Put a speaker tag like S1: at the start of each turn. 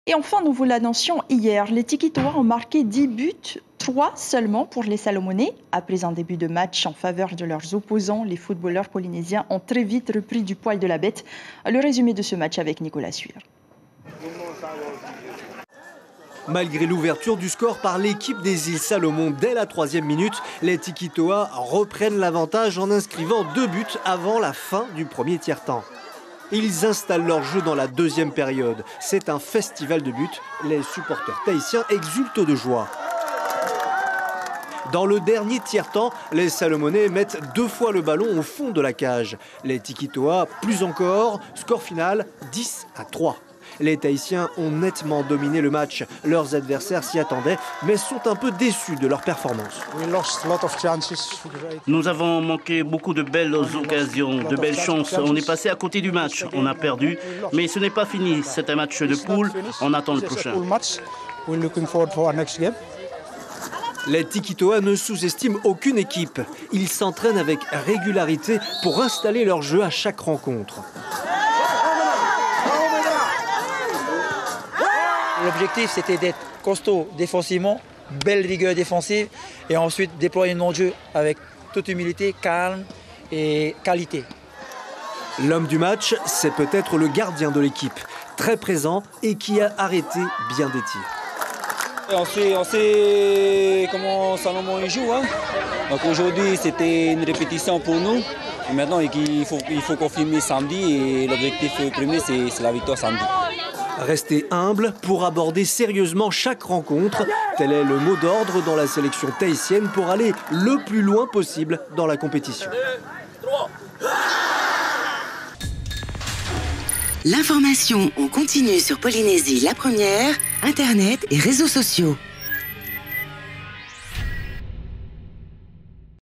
S1: Et enfin, nous vous l'annoncions hier, les Tikitois ont marqué 10 buts, 3 seulement pour les Salomonais. Après un début de match en faveur de leurs opposants, les footballeurs polynésiens ont très vite repris du poil de la bête. Le résumé de ce match avec Nicolas Suire.
S2: Malgré l'ouverture du score par l'équipe des îles Salomon dès la 3e minute, les Tikitois reprennent l'avantage en inscrivant 2 buts avant la fin du premier tiers-temps. Ils installent leur jeu dans la 2e période. C'est un festival de buts. Les supporters tahitiens exultent de joie. Dans le dernier tiers-temps, les Salomonais mettent 2 fois le ballon au fond de la cage. Les Tikitois, plus encore, score final 10-3. Les Tahitiens ont nettement dominé le match. Leurs adversaires s'y attendaient, mais sont un peu déçus de leur performance.
S3: Nous avons manqué beaucoup de belles occasions, de belles chances. On est passé à côté du match. On a perdu, mais ce n'est pas fini. C'est un match de poule. On attend le prochain.
S2: Les Tikitois ne sous-estiment aucune équipe. Ils s'entraînent avec régularité pour installer leur jeu à chaque rencontre.
S4: L'objectif, c'était d'être costaud défensivement, belle rigueur défensive, et ensuite déployer notre jeu avec toute humilité, calme et qualité.
S2: L'homme du match, c'est peut-être le gardien de l'équipe, très présent et qui a arrêté bien des tirs.
S5: On sait comment Salomon joue. Hein. Donc aujourd'hui, c'était une répétition pour nous. Et maintenant, il faut confirmer samedi, et l'objectif premier, c'est la victoire samedi.
S2: Rester humble pour aborder sérieusement chaque rencontre, tel est le mot d'ordre dans la sélection tahitienne pour aller le plus loin possible dans la compétition.
S6: L'information en continu sur Polynésie la première, Internet et réseaux sociaux.